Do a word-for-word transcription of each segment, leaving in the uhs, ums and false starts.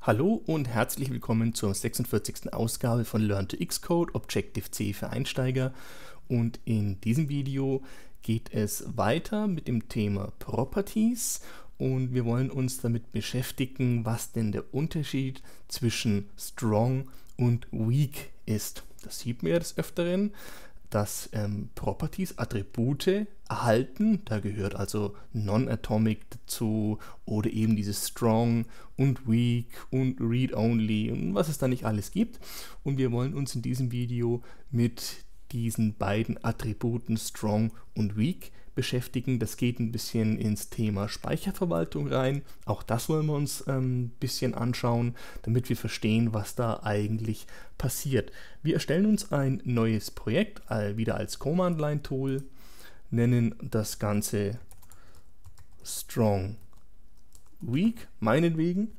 Hallo und herzlich willkommen zur sechsundvierzigsten Ausgabe von Learn to Xcode, Objective-C für Einsteiger. Und in diesem Video geht es weiter mit dem Thema Properties und wir wollen uns damit beschäftigen, was denn der Unterschied zwischen Strong und Weak ist. Das sieht man ja des Öfteren, dass ähm, Properties, Attribute erhalten, da gehört also Non-Atomic dazu oder eben dieses Strong und Weak und Read-Only und was es da nicht alles gibt. Und wir wollen uns in diesem Video mit diesen beiden Attributen Strong und Weak beschäftigen. Das geht ein bisschen ins Thema Speicherverwaltung rein. Auch das wollen wir uns ein ähm, bisschen anschauen, damit wir verstehen, was da eigentlich passiert. Wir erstellen uns ein neues Projekt, äh, wieder als Command-Line-Tool, nennen das Ganze Strong Weak, meinetwegen.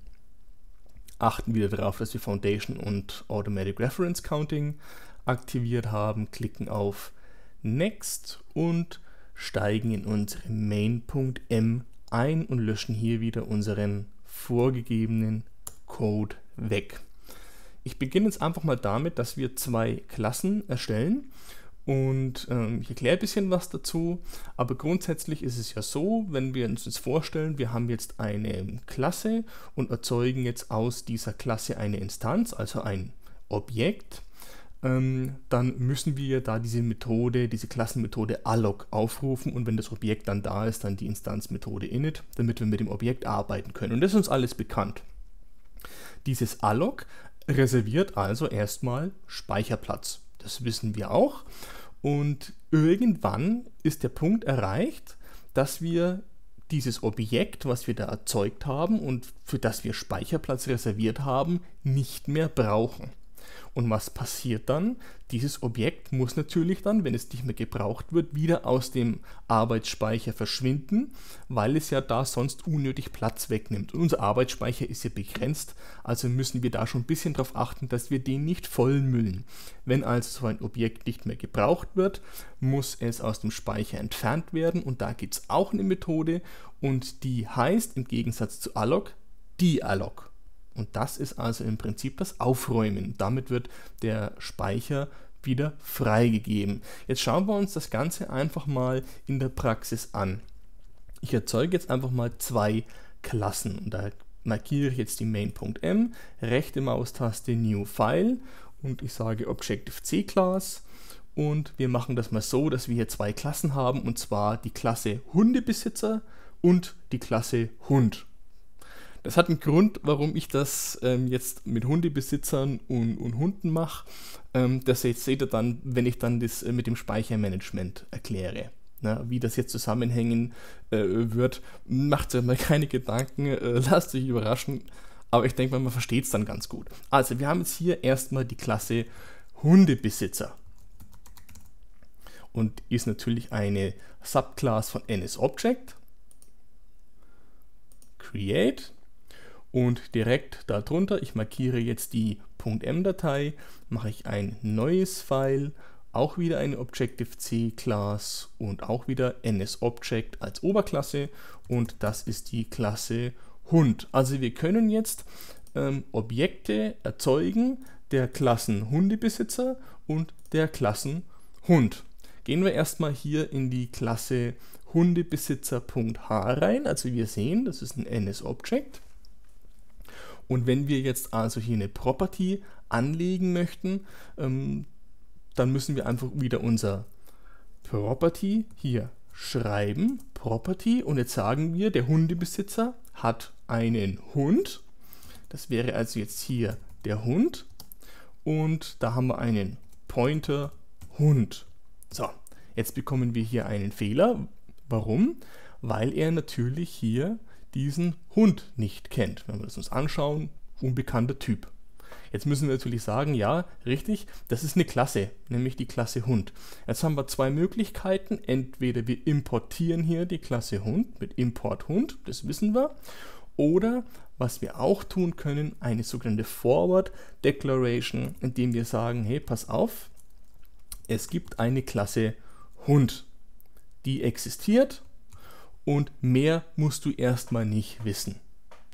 Achten wieder darauf, dass wir Foundation und Automatic Reference Counting aktiviert haben, klicken auf Next und steigen in unsere Main.m ein und löschen hier wieder unseren vorgegebenen Code weg. Ich beginne jetzt einfach mal damit, dass wir zwei Klassen erstellen und ähm, ich erkläre ein bisschen was dazu, aber grundsätzlich ist es ja so, wenn wir uns jetzt vorstellen, wir haben jetzt eine Klasse und erzeugen jetzt aus dieser Klasse eine Instanz, also ein Objekt. Ähm, dann müssen wir da diese Methode, diese Klassenmethode alloc aufrufen und wenn das Objekt dann da ist, dann die Instanzmethode init, damit wir mit dem Objekt arbeiten können. Und das ist uns alles bekannt. Dieses alloc reserviert also erstmal Speicherplatz. Das wissen wir auch. Und irgendwann ist der Punkt erreicht, dass wir dieses Objekt, was wir da erzeugt haben und für das wir Speicherplatz reserviert haben, nicht mehr brauchen. Und was passiert dann? Dieses Objekt muss natürlich dann, wenn es nicht mehr gebraucht wird, wieder aus dem Arbeitsspeicher verschwinden, weil es ja da sonst unnötig Platz wegnimmt. Und unser Arbeitsspeicher ist ja begrenzt, also müssen wir da schon ein bisschen darauf achten, dass wir den nicht vollmüllen. Wenn also so ein Objekt nicht mehr gebraucht wird, muss es aus dem Speicher entfernt werden und da gibt es auch eine Methode und die heißt im Gegensatz zu alloc dealloc. Und das ist also im Prinzip das Aufräumen. Damit wird der Speicher wieder freigegeben. Jetzt schauen wir uns das Ganze einfach mal in der Praxis an. Ich erzeuge jetzt einfach mal zwei Klassen. Und da markiere ich jetzt die Main.m, rechte Maustaste New File und ich sage Objective-C Class. Und wir machen das mal so, dass wir hier zwei Klassen haben, und zwar die Klasse Hundebesitzer und die Klasse Hund. Das hat einen Grund, warum ich das ähm, jetzt mit Hundebesitzern und, und Hunden mache. Ähm, das seht, seht ihr dann, wenn ich dann das äh, mit dem Speichermanagement erkläre. Na, wie das jetzt zusammenhängen äh, wird, macht euch mal keine Gedanken, äh, lasst euch überraschen. Aber ich denke mal, man versteht es dann ganz gut. Also wir haben jetzt hier erstmal die Klasse Hundebesitzer. Und ist natürlich eine Subclass von NSObject. Create. Und direkt darunter, ich markiere jetzt die .m-Datei, mache ich ein neues File, auch wieder eine Objective-C Class und auch wieder NSObject als Oberklasse und das ist die Klasse Hund. Also wir können jetzt ähm, Objekte erzeugen der Klassen Hundebesitzer und der Klassen Hund. Gehen wir erstmal hier in die Klasse Hundebesitzer.h rein, also wir sehen, das ist ein NSObject. Und wenn wir jetzt also hier eine Property anlegen möchten, ähm, dann müssen wir einfach wieder unser Property hier schreiben, Property, und jetzt sagen wir, der Hundebesitzer hat einen Hund. Das wäre also jetzt hier der Hund und da haben wir einen Pointer Hund. So, jetzt bekommen wir hier einen Fehler. Warum? Weil er natürlich hier diesen Hund nicht kennt. Wenn wir das uns anschauen, unbekannter Typ. Jetzt müssen wir natürlich sagen, ja, richtig, das ist eine Klasse, nämlich die Klasse Hund. Jetzt haben wir zwei Möglichkeiten. Entweder wir importieren hier die Klasse Hund mit Import Hund, das wissen wir. Oder, was wir auch tun können, eine sogenannte Forward Declaration, indem wir sagen, hey, pass auf, es gibt eine Klasse Hund, die existiert. Und mehr musst du erstmal nicht wissen.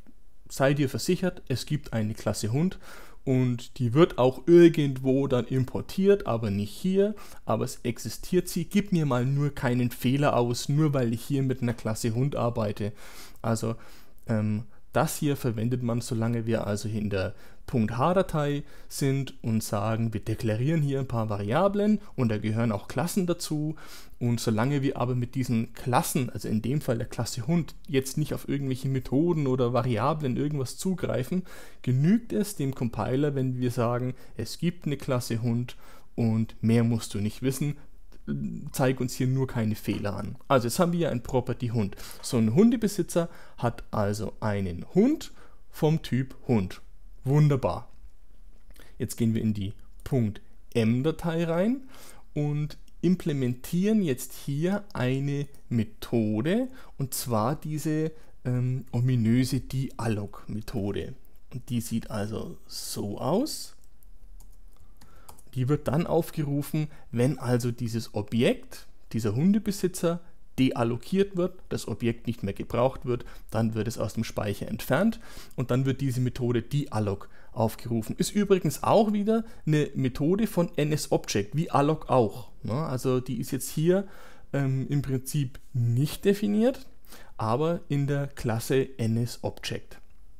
sei dir versichert, es gibt eine Klasse Hund und die wird auch irgendwo dann importiert, aber nicht hier, aber es existiert sie. Gib mir mal nur keinen Fehler aus, nur weil ich hier mit einer Klasse Hund arbeite. Also ähm, das hier verwendet man, solange wir also hier in der .h-Datei sind und sagen, wir deklarieren hier ein paar Variablen und da gehören auch Klassen dazu. Und solange wir aber mit diesen Klassen, also in dem Fall der Klasse Hund, jetzt nicht auf irgendwelche Methoden oder Variablen irgendwas zugreifen, genügt es dem Compiler, wenn wir sagen, es gibt eine Klasse Hund und mehr musst du nicht wissen. Zeig uns hier nur keine Fehler an. Also jetzt haben wir ja ein Property Hund. So ein Hundebesitzer hat also einen Hund vom Typ Hund. Wunderbar. Jetzt gehen wir in die .m-Datei rein und implementieren jetzt hier eine Methode, und zwar diese ähm, ominöse Dialog-Methode. Und die sieht also so aus. Die wird dann aufgerufen, wenn also dieses Objekt, dieser Hundebesitzer, deallokiert wird, das Objekt nicht mehr gebraucht wird, dann wird es aus dem Speicher entfernt und dann wird diese Methode Dialog aufgerufen. Ist übrigens auch wieder eine Methode von NSObject, wie alloc auch. Also die ist jetzt hier ähm, im Prinzip nicht definiert, aber in der Klasse NSObject.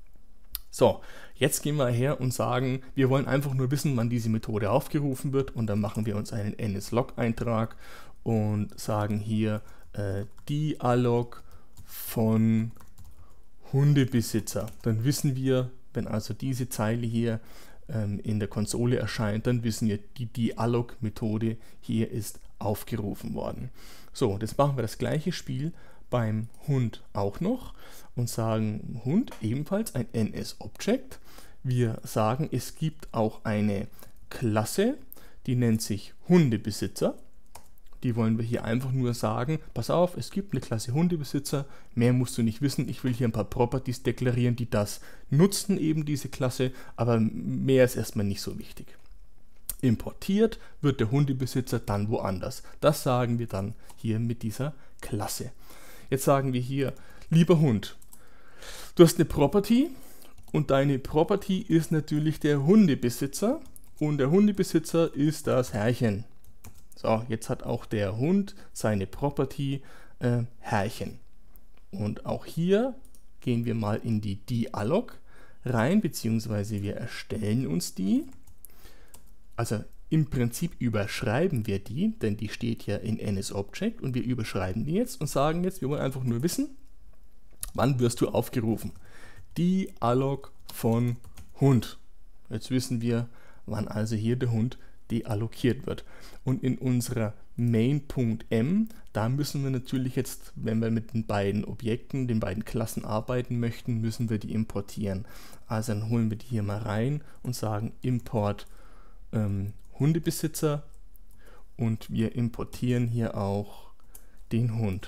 So, jetzt gehen wir her und sagen, wir wollen einfach nur wissen, wann diese Methode aufgerufen wird, und dann machen wir uns einen nslog-Eintrag und sagen hier äh, Dialog von Hundebesitzer. Dann wissen wir, wenn also diese Zeile hier ähm, in der Konsole erscheint, dann wissen wir, die Dialog-Methode hier ist aufgerufen worden. So, jetzt machen wir das gleiche Spiel beim Hund auch noch und sagen Hund ebenfalls ein NSObject. Wir sagen, es gibt auch eine Klasse, die nennt sich Hundebesitzer. Die wollen wir hier einfach nur sagen, pass auf, es gibt eine Klasse Hundebesitzer, mehr musst du nicht wissen, ich will hier ein paar Properties deklarieren, die das nutzen, eben diese Klasse, aber mehr ist erstmal nicht so wichtig. Importiert wird der Hundebesitzer dann woanders. Das sagen wir dann hier mit dieser Klasse. Jetzt sagen wir hier, lieber Hund, du hast eine Property und deine Property ist natürlich der Hundebesitzer und der Hundebesitzer ist das Herrchen. So, jetzt hat auch der Hund seine Property äh, Herrchen. Und auch hier gehen wir mal in die Dialog rein, beziehungsweise wir erstellen uns die. Also im Prinzip überschreiben wir die, denn die steht ja in NSObject und wir überschreiben die jetzt und sagen jetzt, wir wollen einfach nur wissen, wann wirst du aufgerufen. Dialog von Hund. Jetzt wissen wir, wann also hier der Hund deallokiert wird. Und in unserer main.m, da müssen wir natürlich jetzt, wenn wir mit den beiden Objekten, den beiden Klassen arbeiten möchten, müssen wir die importieren. Also dann holen wir die hier mal rein und sagen import ähm, Hundebesitzer und wir importieren hier auch den Hund.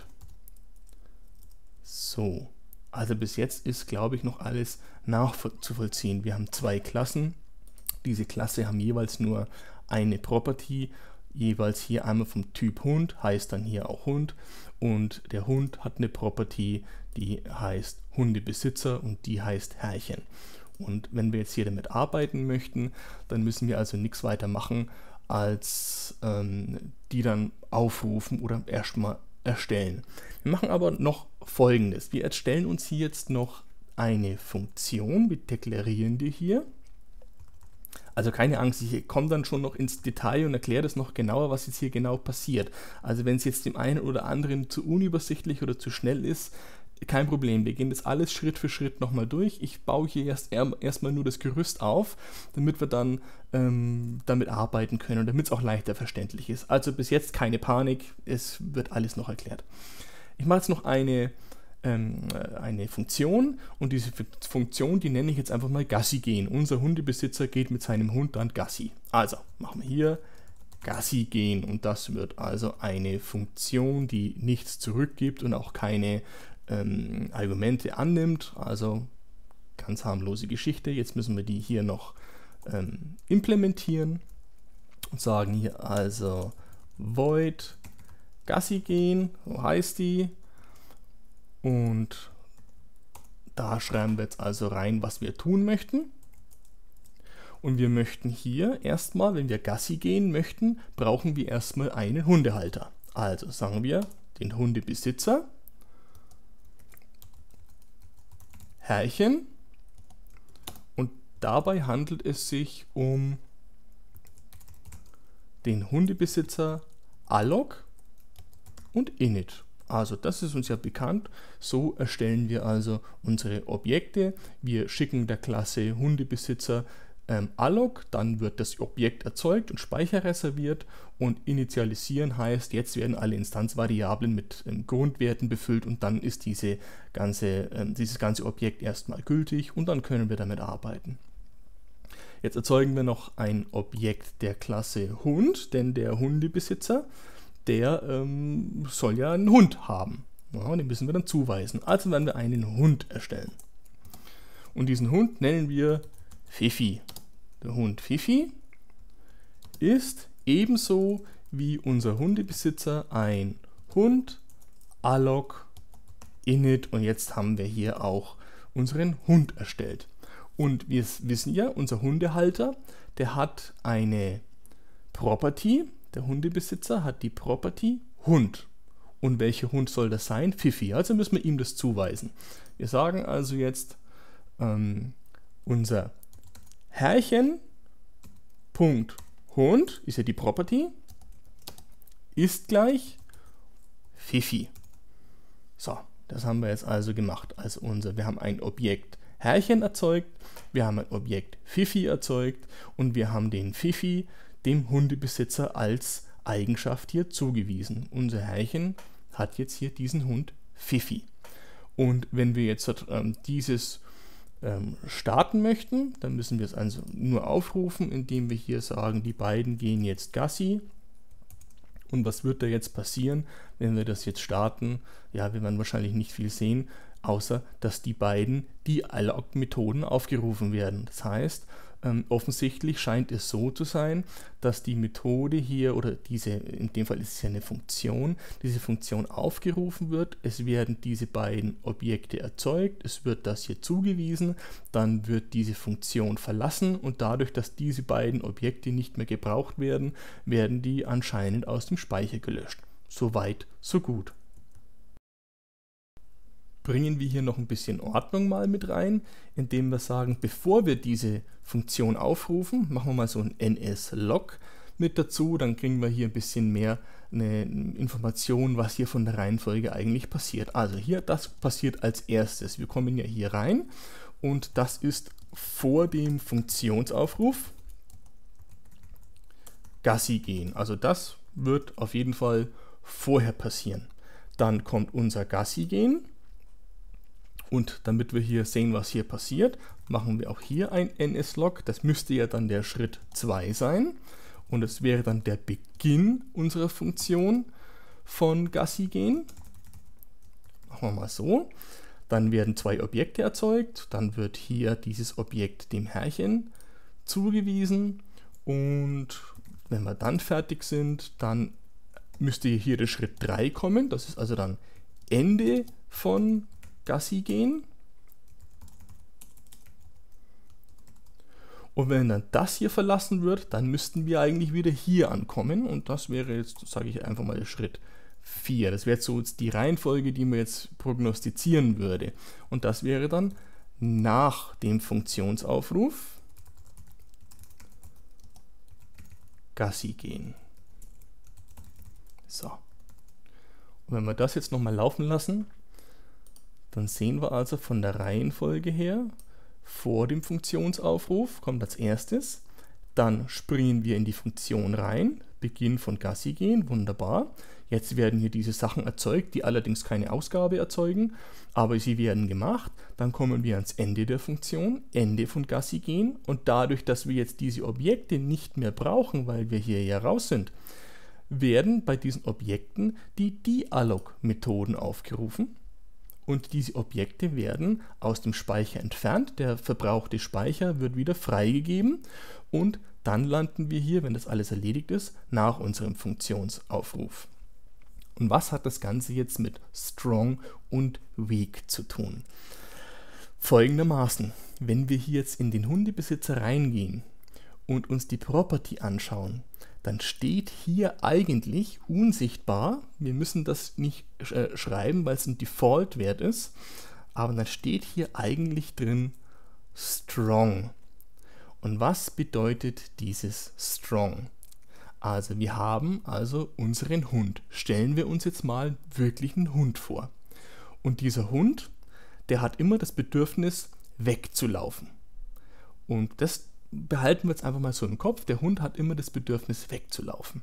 So, also bis jetzt ist, glaube ich, noch alles nachzuvollziehen. Wir haben zwei Klassen. Diese Klasse haben jeweils nur eine Property, jeweils hier einmal vom Typ Hund, heißt dann hier auch Hund, und der Hund hat eine Property, die heißt Hundebesitzer und die heißt Herrchen. Und wenn wir jetzt hier damit arbeiten möchten, dann müssen wir also nichts weiter machen, als ähm, die dann aufrufen oder erstmal erstellen. Wir machen aber noch Folgendes. Wir erstellen uns hier jetzt noch eine Funktion, wir deklarieren die hier. Also keine Angst, ich komme dann schon noch ins Detail und erkläre das noch genauer, was jetzt hier genau passiert. Also wenn es jetzt dem einen oder anderen zu unübersichtlich oder zu schnell ist, kein Problem, wir gehen das alles Schritt für Schritt nochmal durch. Ich baue hier erst erstmal nur das Gerüst auf, damit wir dann ähm, damit arbeiten können und damit es auch leichter verständlich ist. Also bis jetzt keine Panik, es wird alles noch erklärt. Ich mache jetzt noch eine, ähm, eine Funktion und diese Funktion, die nenne ich jetzt einfach mal Gassi gehen. Unser Hundebesitzer geht mit seinem Hund dann Gassi. Also machen wir hier Gassi gehen und das wird also eine Funktion, die nichts zurückgibt und auch keine Ähm, Argumente annimmt, also ganz harmlose Geschichte. Jetzt müssen wir die hier noch ähm, implementieren und sagen hier also void Gassi gehen, so heißt die, und Da schreiben wir jetzt also rein, was wir tun möchten. Und wir möchten hier erstmal, wenn wir Gassi gehen möchten, brauchen wir erstmal einen Hundehalter. Also sagen wir den Hundebesitzer, Herrchen, und dabei handelt es sich um den Hundebesitzer Alloc und Init. Also das ist uns ja bekannt. So erstellen wir also unsere Objekte. Wir schicken der Klasse Hundebesitzer ähm, Alloc, dann wird das Objekt erzeugt und Speicher reserviert, und initialisieren heißt, jetzt werden alle Instanzvariablen mit ähm, Grundwerten befüllt und dann ist diese ganze, ähm, dieses ganze Objekt erstmal gültig und dann können wir damit arbeiten. Jetzt erzeugen wir noch ein Objekt der Klasse Hund, denn der Hundebesitzer, der ähm, soll ja einen Hund haben. Ja, den müssen wir dann zuweisen. Also werden wir einen Hund erstellen. Und diesen Hund nennen wir Fifi. Der Hund Fifi ist ebenso wie unser Hundebesitzer ein Hund, Alloc, Init, und jetzt haben wir hier auch unseren Hund erstellt. Und wir wissen ja, unser Hundehalter, der hat eine Property, der Hundebesitzer hat die Property Hund. Und welcher Hund soll das sein? Fifi. Also müssen wir ihm das zuweisen. Wir sagen also jetzt, ähm, unser Herrchen Punkt Hund, ist ja die Property, ist gleich Fifi. So, das haben wir jetzt also gemacht. Also unser, wir haben ein Objekt Herrchen erzeugt, wir haben ein Objekt Fifi erzeugt und wir haben den Fifi dem Hundebesitzer als Eigenschaft hier zugewiesen. Unser Herrchen hat jetzt hier diesen Hund Fifi. Und wenn wir jetzt ähm, dieses ähm, starten möchten, dann müssen wir es also nur aufrufen, indem wir hier sagen, die beiden gehen jetzt Gassi. Und was wird da jetzt passieren, wenn wir das jetzt starten? Ja, wir werden wahrscheinlich nicht viel sehen, außer dass die beiden die Alloc-Methoden aufgerufen werden. Das heißt, ähm, offensichtlich scheint es so zu sein, dass die Methode hier, oder diese, in dem Fall ist es ja eine Funktion, diese Funktion aufgerufen wird, es werden diese beiden Objekte erzeugt, es wird das hier zugewiesen, dann wird diese Funktion verlassen und dadurch, dass diese beiden Objekte nicht mehr gebraucht werden, werden die anscheinend aus dem Speicher gelöscht. Soweit, so gut. Bringen wir hier noch ein bisschen Ordnung mal mit rein, indem wir sagen, bevor wir diese Funktion aufrufen, machen wir mal so ein ns-log mit dazu, dann kriegen wir hier ein bisschen mehr eine Information, was hier von der Reihenfolge eigentlich passiert. Also hier, das passiert als erstes. Wir kommen ja hier rein und das ist vor dem Funktionsaufruf Gassi gehen. Also das wird auf jeden Fall vorher passieren. Dann kommt unser Gassi gehen. Und damit wir hier sehen, was hier passiert, machen wir auch hier ein ns-log. Das müsste ja dann der Schritt zwei sein. Und es wäre dann der Beginn unserer Funktion von Gassi gehen. Machen wir mal so. Dann werden zwei Objekte erzeugt. Dann wird hier dieses Objekt dem Herrchen zugewiesen. Und wenn wir dann fertig sind, dann müsste hier der Schritt drei kommen. Das ist also dann Ende von Gassi gehen. Und wenn dann das hier verlassen wird, dann müssten wir eigentlich wieder hier ankommen. Und das wäre jetzt, sage ich einfach mal, der Schritt vier. Das wäre so die Reihenfolge, die man jetzt prognostizieren würde. Und das wäre dann nach dem Funktionsaufruf Gassi gehen. So. Und wenn wir das jetzt nochmal laufen lassen, dann sehen wir also von der Reihenfolge her, vor dem Funktionsaufruf kommt als erstes, dann springen wir in die Funktion rein, Beginn von Gassi gehen, wunderbar. Jetzt werden hier diese Sachen erzeugt, die allerdings keine Ausgabe erzeugen, aber sie werden gemacht. Dann kommen wir ans Ende der Funktion, Ende von Gassi gehen, und dadurch, dass wir jetzt diese Objekte nicht mehr brauchen, weil wir hier ja raus sind, werden bei diesen Objekten die D-Alloc-Methoden aufgerufen. Und diese Objekte werden aus dem Speicher entfernt, der verbrauchte Speicher wird wieder freigegeben und dann landen wir hier, wenn das alles erledigt ist, nach unserem Funktionsaufruf. Und was hat das Ganze jetzt mit Strong und Weak zu tun? Folgendermaßen, wenn wir hier jetzt in den Hundebesitzer reingehen und uns die Property anschauen, dann steht hier eigentlich unsichtbar, wir müssen das nicht äh, schreiben, weil es ein Default-Wert ist, aber dann steht hier eigentlich drin strong. Und was bedeutet dieses strong? Also wir haben also unseren Hund. Stellen wir uns jetzt mal wirklich einen Hund vor. Und dieser Hund, der hat immer das Bedürfnis, wegzulaufen. Und das behalten wir jetzt einfach mal so im Kopf. Der Hund hat immer das Bedürfnis, wegzulaufen.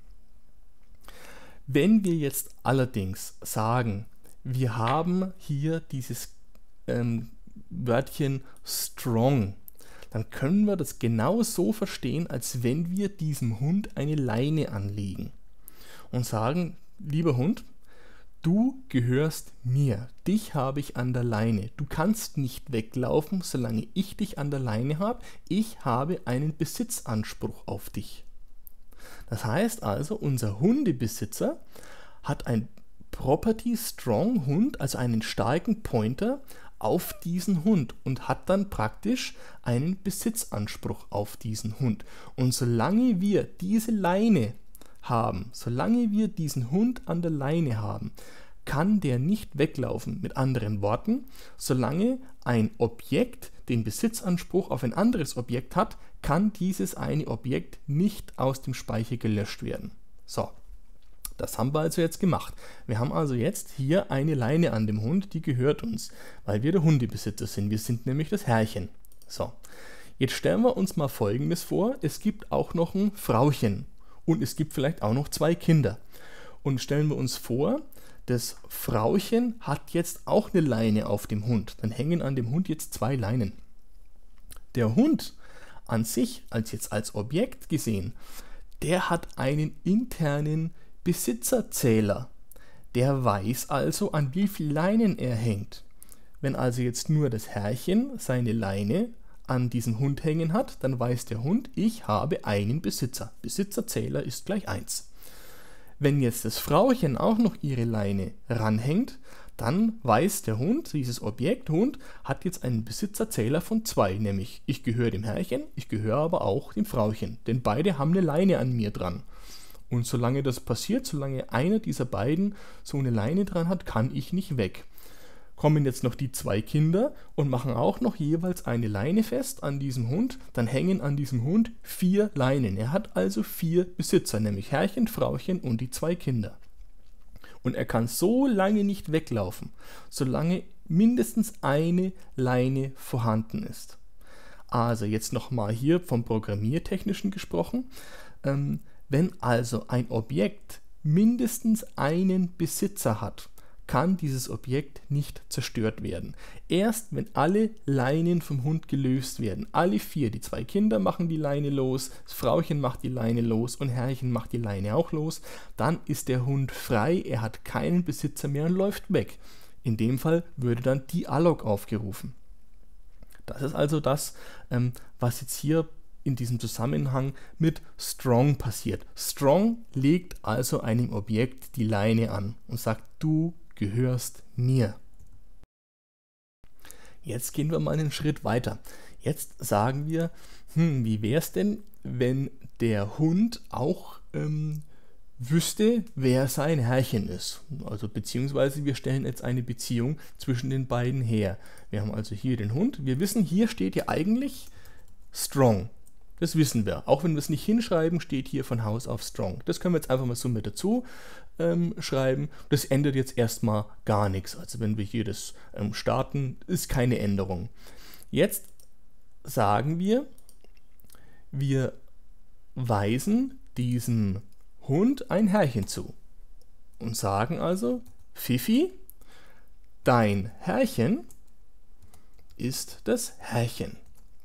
Wenn wir jetzt allerdings sagen, wir haben hier dieses ähm, Wörtchen strong, dann können wir das genau so verstehen, als wenn wir diesem Hund eine Leine anlegen und sagen, lieber Hund, du gehörst mir, dich habe ich an der Leine, du kannst nicht weglaufen, solange ich dich an der Leine habe, ich habe einen Besitzanspruch auf dich. Das heißt also, unser Hundebesitzer hat ein Property Strong Hund, also einen starken Pointer, auf diesen Hund und hat dann praktisch einen Besitzanspruch auf diesen Hund. Und solange wir diese Leine haben, solange wir diesen Hund an der Leine haben, kann der nicht weglaufen. Mit anderen Worten, solange ein Objekt den Besitzanspruch auf ein anderes Objekt hat, kann dieses eine Objekt nicht aus dem Speicher gelöscht werden. So. Das haben wir also jetzt gemacht. Wir haben also jetzt hier eine Leine an dem Hund, die gehört uns, weil wir der Hundebesitzer sind. Wir sind nämlich das Herrchen. So, jetzt stellen wir uns mal Folgendes vor. Es gibt auch noch ein Frauchen und es gibt vielleicht auch noch zwei Kinder. Und stellen wir uns vor, das Frauchen hat jetzt auch eine Leine auf dem Hund. Dann hängen an dem Hund jetzt zwei Leinen. Der Hund an sich, als jetzt als Objekt gesehen, der hat einen internen Besitzerzähler. Der weiß also, an wie viel Leinen er hängt. Wenn also jetzt nur das Herrchen seine Leine an diesem Hund hängen hat, dann weiß der Hund, ich habe einen Besitzer. Besitzerzähler ist gleich eins. Wenn jetzt das Frauchen auch noch ihre Leine ranhängt, dann weiß der Hund, dieses Objekt Hund, hat jetzt einen Besitzerzähler von zwei, nämlich ich gehöre dem Herrchen, ich gehöre aber auch dem Frauchen, denn beide haben eine Leine an mir dran. Und solange das passiert, solange einer dieser beiden so eine Leine dran hat, kann ich nicht weg. Kommen jetzt noch die zwei Kinder und machen auch noch jeweils eine Leine fest an diesem Hund, dann hängen an diesem Hund vier Leinen. Er hat also vier Besitzer, nämlich Herrchen, Frauchen und die zwei Kinder. Und er kann so lange nicht weglaufen, solange mindestens eine Leine vorhanden ist. Also jetzt nochmal hier vom Programmiertechnischen gesprochen. Ähm, Wenn also ein Objekt mindestens einen Besitzer hat, kann dieses Objekt nicht zerstört werden. Erst wenn alle Leinen vom Hund gelöst werden, alle vier, die zwei Kinder machen die Leine los, das Frauchen macht die Leine los und Herrchen macht die Leine auch los, dann ist der Hund frei, er hat keinen Besitzer mehr und läuft weg. In dem Fall würde dann die Alloc aufgerufen. Das ist also das, ähm, was jetzt hier in diesem Zusammenhang mit strong passiert. Strong legt also einem Objekt die Leine an und sagt, du gehörst mir. Jetzt gehen wir mal einen Schritt weiter. Jetzt sagen wir, hm, wie wäre es denn, wenn der Hund auch ähm, wüsste, wer sein Herrchen ist. Also beziehungsweise wir stellen jetzt eine Beziehung zwischen den beiden her. Wir haben also hier den Hund. Wir wissen, hier steht ja eigentlich strong. Das wissen wir. Auch wenn wir es nicht hinschreiben, steht hier von Haus auf strong. Das können wir jetzt einfach mal so mit dazu ähm, schreiben. Das ändert jetzt erstmal gar nichts. Also wenn wir hier das ähm, starten, ist keine Änderung. Jetzt sagen wir, wir weisen diesem Hund ein Herrchen zu. Und sagen also, Fifi, dein Herrchen ist das Herrchen.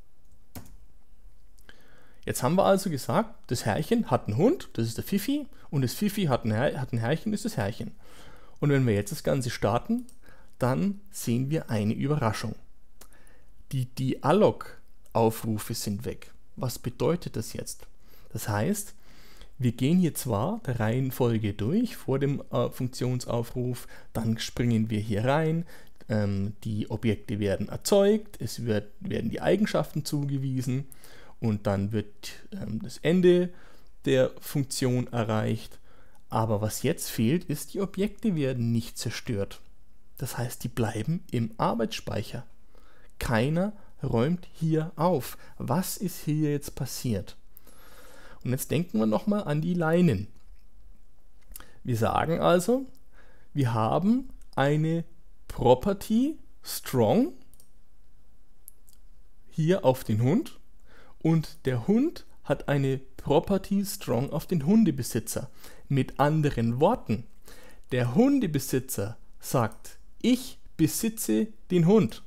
Jetzt haben wir also gesagt, das Herrchen hat einen Hund, das ist der Fifi, und das Fifi hat ein, Her- hat ein Herrchen, das ist das Herrchen. Und wenn wir jetzt das Ganze starten, dann sehen wir eine Überraschung. Die Dialog-Aufrufe sind weg. Was bedeutet das jetzt? Das heißt, wir gehen hier zwar der Reihenfolge durch vor dem äh, Funktionsaufruf, dann springen wir hier rein, ähm, die Objekte werden erzeugt, es wird, werden die Eigenschaften zugewiesen und dann wird ähm, das Ende der Funktion erreicht. Aber was jetzt fehlt, ist, die Objekte werden nicht zerstört. Das heißt, die bleiben im Arbeitsspeicher. Keiner räumt hier auf. Was ist hier jetzt passiert? Und jetzt denken wir nochmal an die Leinen. Wir sagen also, wir haben eine Property strong hier auf den Hund und der Hund hat eine Property strong auf den Hundebesitzer. Mit anderen Worten, der Hundebesitzer sagt, ich besitze den Hund.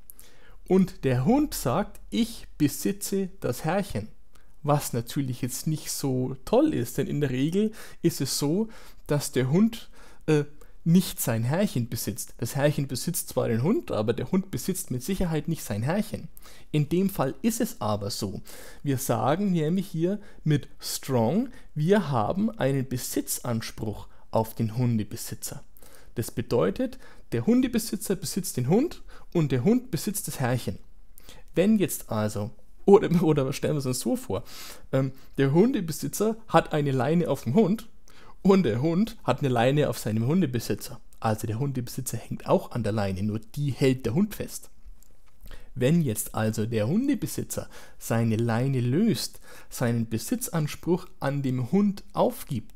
Und der Hund sagt, ich besitze das Herrchen. Was natürlich jetzt nicht so toll ist, denn in der Regel ist es so, dass der Hund äh, nicht sein Herrchen besitzt. Das Herrchen besitzt zwar den Hund, aber der Hund besitzt mit Sicherheit nicht sein Herrchen. In dem Fall ist es aber so. Wir sagen nämlich hier mit strong, wir haben einen Besitzanspruch auf den Hundebesitzer. Das bedeutet, der Hundebesitzer besitzt den Hund und der Hund besitzt das Herrchen. Wenn jetzt also, oder, oder stellen wir es uns so vor, ähm, der Hundebesitzer hat eine Leine auf dem Hund und der Hund hat eine Leine auf seinem Hundebesitzer. Also der Hundebesitzer hängt auch an der Leine, nur die hält der Hund fest. Wenn jetzt also der Hundebesitzer seine Leine löst, seinen Besitzanspruch an dem Hund aufgibt,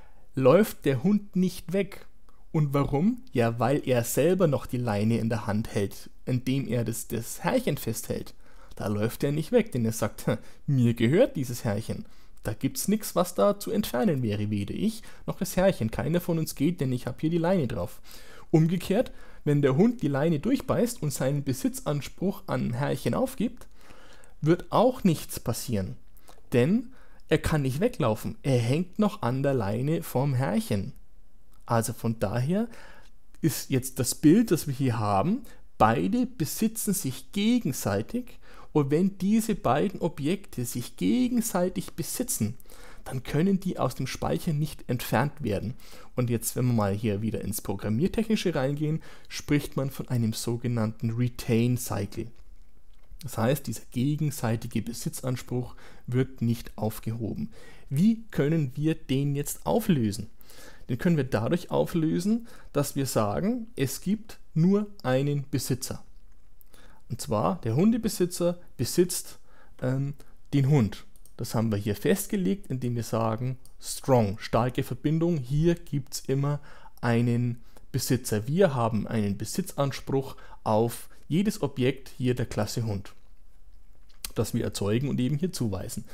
läuft der Hund nicht weg. Und warum? Ja, weil er selber noch die Leine in der Hand hält, indem er das, das Herrchen festhält. Da läuft er nicht weg, denn er sagt, mir gehört dieses Herrchen. Da gibt's nichts, was da zu entfernen wäre, weder ich noch das Herrchen. Keiner von uns geht, denn ich habe hier die Leine drauf. Umgekehrt, wenn der Hund die Leine durchbeißt und seinen Besitzanspruch an Herrchen aufgibt, wird auch nichts passieren. Denn er kann nicht weglaufen. Er hängt noch an der Leine vom Herrchen. Also von daher ist jetzt das Bild, das wir hier haben, beide besitzen sich gegenseitig und wenn diese beiden Objekte sich gegenseitig besitzen, dann können die aus dem Speicher nicht entfernt werden. Und jetzt, wenn wir mal hier wieder ins Programmiertechnische reingehen, spricht man von einem sogenannten Retain Cycle. Das heißt, dieser gegenseitige Besitzanspruch wird nicht aufgehoben. Wie können wir den jetzt auflösen? Den können wir dadurch auflösen, dass wir sagen, es gibt nur einen Besitzer. Und zwar, der Hundebesitzer besitzt ähm, den Hund. Das haben wir hier festgelegt, indem wir sagen, strong, starke Verbindung. Hier gibt es immer einen Besitzer. Wir haben einen Besitzanspruch auf jedes Objekt hier der Klasse Hund, das wir erzeugen und eben hier zuweisen.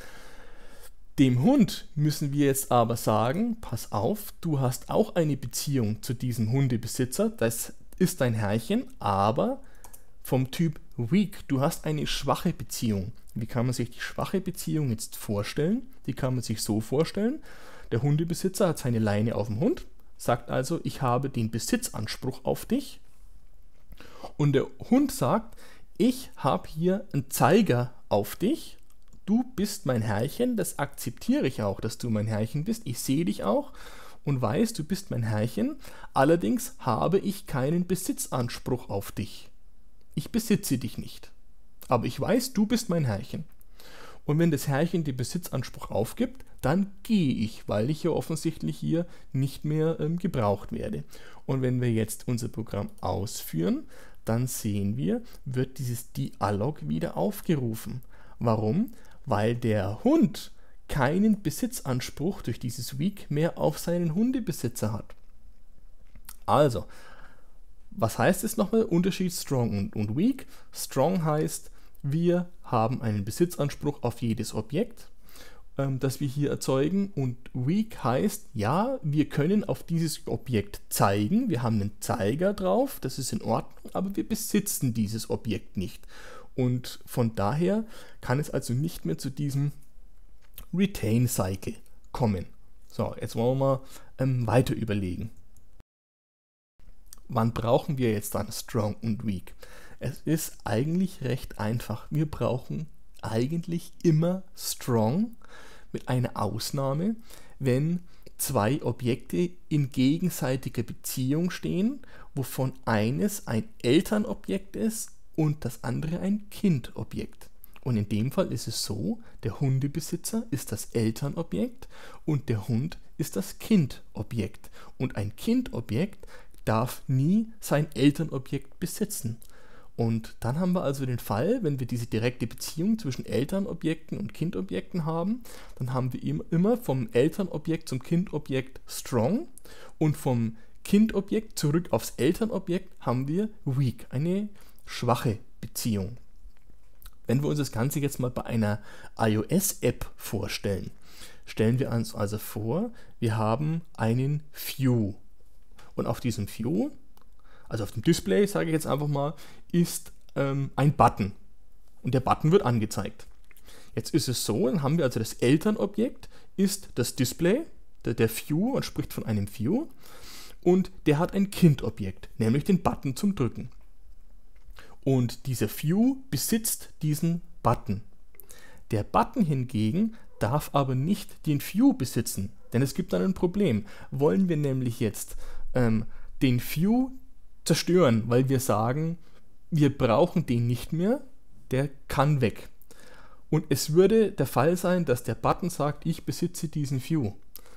Dem Hund müssen wir jetzt aber sagen, pass auf, du hast auch eine Beziehung zu diesem Hundebesitzer, das ist dein Herrchen, aber vom Typ weak, du hast eine schwache Beziehung. Wie kann man sich die schwache Beziehung jetzt vorstellen? Die kann man sich so vorstellen, der Hundebesitzer hat seine Leine auf dem Hund, sagt also, ich habe den Besitzanspruch auf dich und der Hund sagt, ich habe hier einen Zeiger auf dich. Du bist mein Herrchen, das akzeptiere ich auch, dass du mein Herrchen bist. Ich sehe dich auch und weiß, du bist mein Herrchen. Allerdings habe ich keinen Besitzanspruch auf dich. Ich besitze dich nicht. Aber ich weiß, du bist mein Herrchen. Und wenn das Herrchen den Besitzanspruch aufgibt, dann gehe ich, weil ich ja offensichtlich hier nicht mehr ähm, gebraucht werde. Und wenn wir jetzt unser Programm ausführen, dann sehen wir, wird dieses Dialog wieder aufgerufen. Warum? Weil der Hund keinen Besitzanspruch durch dieses weak mehr auf seinen Hundebesitzer hat. Also, was heißt es nochmal? Unterschied strong und, und weak. Strong heißt, wir haben einen Besitzanspruch auf jedes Objekt, ähm, das wir hier erzeugen. Und weak heißt, ja, wir können auf dieses Objekt zeigen. Wir haben einen Zeiger drauf, das ist in Ordnung, aber wir besitzen dieses Objekt nicht. Und von daher kann es also nicht mehr zu diesem Retain Cycle kommen. So, jetzt wollen wir mal ähm, weiter überlegen. Wann brauchen wir jetzt dann strong und weak? Es ist eigentlich recht einfach. Wir brauchen eigentlich immer strong, mit einer Ausnahme, wenn zwei Objekte in gegenseitiger Beziehung stehen, wovon eines ein Elternobjekt ist und das andere ein Kindobjekt. Und in dem Fall ist es so, der Hundebesitzer ist das Elternobjekt und der Hund ist das Kindobjekt. Und ein Kindobjekt darf nie sein Elternobjekt besitzen. Und dann haben wir also den Fall, wenn wir diese direkte Beziehung zwischen Elternobjekten und Kindobjekten haben, dann haben wir immer vom Elternobjekt zum Kindobjekt strong und vom Kindobjekt zurück aufs Elternobjekt haben wir weak, eine schwache Beziehung. Wenn wir uns das Ganze jetzt mal bei einer iOS-App vorstellen, stellen wir uns also vor, wir haben einen View. Und auf diesem View, also auf dem Display, sage ich jetzt einfach mal, ist ähm, ein Button. Und der Button wird angezeigt. Jetzt ist es so, dann haben wir also das Elternobjekt, ist das Display, der, der View, man spricht von einem View, und der hat ein Kindobjekt, nämlich den Button zum Drücken. Und dieser View besitzt diesen Button. Der Button hingegen darf aber nicht den View besitzen, denn es gibt dann ein Problem. Wollen wir nämlich jetzt ähm, den View zerstören, weil wir sagen, wir brauchen den nicht mehr, der kann weg. Und es würde der Fall sein, dass der Button sagt, ich besitze diesen View.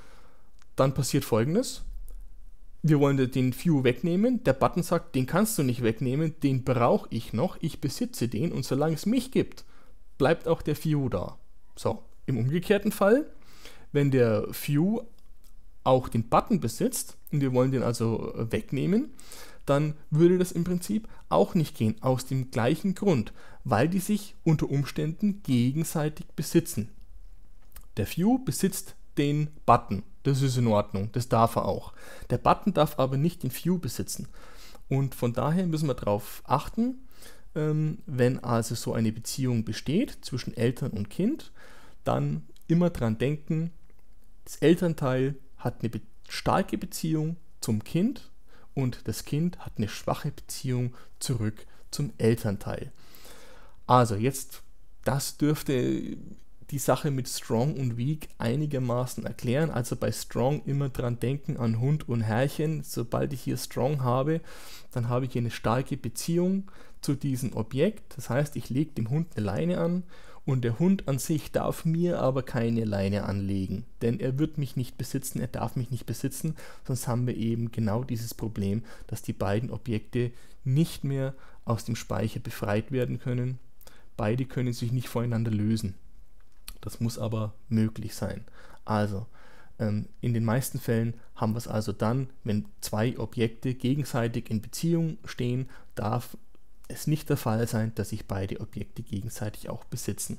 Dann passiert Folgendes. Wir wollen den View wegnehmen, der Button sagt, den kannst du nicht wegnehmen, den brauche ich noch, ich besitze den und solange es mich gibt, bleibt auch der View da. So, im umgekehrten Fall, wenn der View auch den Button besitzt und wir wollen den also wegnehmen, dann würde das im Prinzip auch nicht gehen, aus dem gleichen Grund, weil die sich unter Umständen gegenseitig besitzen. Der View besitzt den Button, das ist in Ordnung, das darf er auch. Der Button darf aber nicht den View besitzen. Und von daher müssen wir darauf achten, ähm, wenn also so eine Beziehung besteht zwischen Eltern und Kind, dann immer dran denken, das Elternteil hat eine be- starke Beziehung zum Kind und das Kind hat eine schwache Beziehung zurück zum Elternteil. Also jetzt, das dürfte die Sache mit Strong und Weak einigermaßen erklären. Also bei Strong immer dran denken an Hund und Herrchen. Sobald ich hier Strong habe, dann habe ich hier eine starke Beziehung zu diesem Objekt. Das heißt, ich lege dem Hund eine Leine an und der Hund an sich darf mir aber keine Leine anlegen, denn er wird mich nicht besitzen, er darf mich nicht besitzen, sonst haben wir eben genau dieses Problem, dass die beiden Objekte nicht mehr aus dem Speicher befreit werden können. Beide können sich nicht voneinander lösen. Das muss aber möglich sein. Also, ähm, in den meisten Fällen haben wir es also dann, wenn zwei Objekte gegenseitig in Beziehung stehen, darf es nicht der Fall sein, dass sich beide Objekte gegenseitig auch besitzen.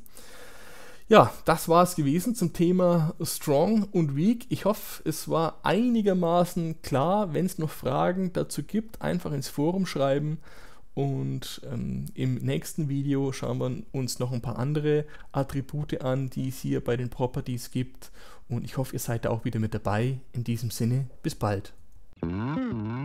Ja, das war es gewesen zum Thema Strong und Weak. Ich hoffe, es war einigermaßen klar. Wenn es noch Fragen dazu gibt, einfach ins Forum schreiben. Und ähm, im nächsten Video schauen wir uns noch ein paar andere Attribute an, die es hier bei den Properties gibt. Und ich hoffe, ihr seid da auch wieder mit dabei. In diesem Sinne, bis bald.